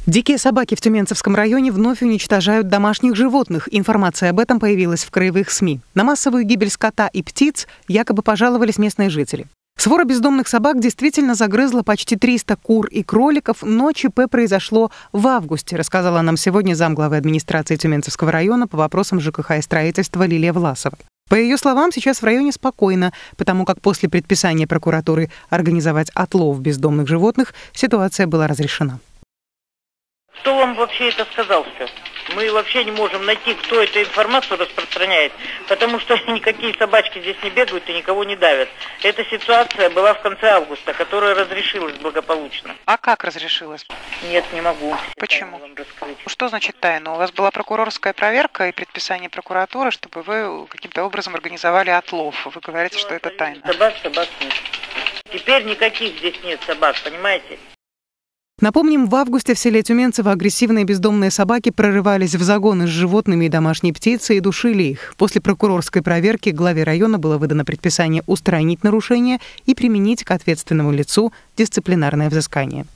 Дикие собаки в Тюменцевском районе вновь уничтожают домашних животных. Информация об этом появилась в краевых СМИ. На массовую гибель скота и птиц якобы пожаловались местные жители. Свора бездомных собак действительно загрызла почти 300 кур и кроликов, но ЧП произошло в августе, рассказала нам сегодня замглавы администрации Тюменцевского района по вопросам ЖКХ и строительства Лилия Власова. По ее словам, сейчас в районе спокойно, потому как после предписания прокуратуры организовать отлов бездомных животных ситуация была разрешена. Кто вам вообще это сказал все? Мы вообще не можем найти, кто эту информацию распространяет, потому что никакие собачки здесь не бегают и никого не давят. Эта ситуация была в конце августа, которая разрешилась благополучно. А как разрешилась? Нет, не могу. Почему? Вам раскрыть. Что значит тайна? У вас была прокурорская проверка и предписание прокуратуры, чтобы вы каким-то образом организовали отлов. Вы говорите, что это тайна. Собак нет. Теперь никаких здесь нет собак, понимаете? Напомним, в августе в селе Тюменцево агрессивные бездомные собаки прорывались в загоны с животными и домашней птицей и душили их. После прокурорской проверки главе района было выдано предписание устранить нарушение и применить к ответственному лицу дисциплинарное взыскание.